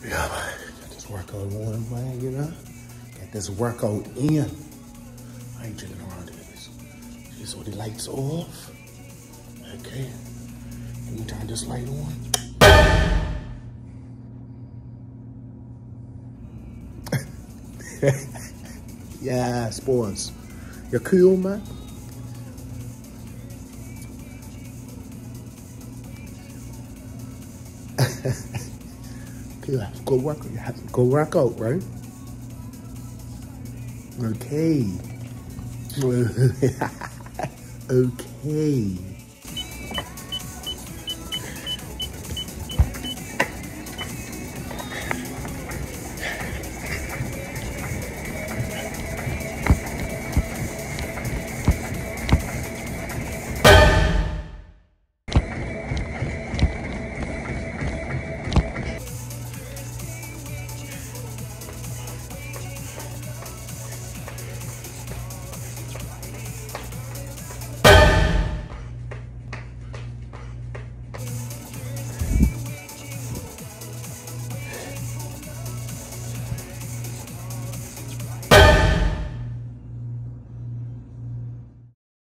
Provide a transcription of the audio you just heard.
Yeah, man. Got this workout on, man, you know? Got this workout in. I ain't checking around this. Just so the lights off. Okay. Let me turn this light on. Yeah, sports. You're cool, man. Cool. Go work. Go work out, right? Okay. Okay.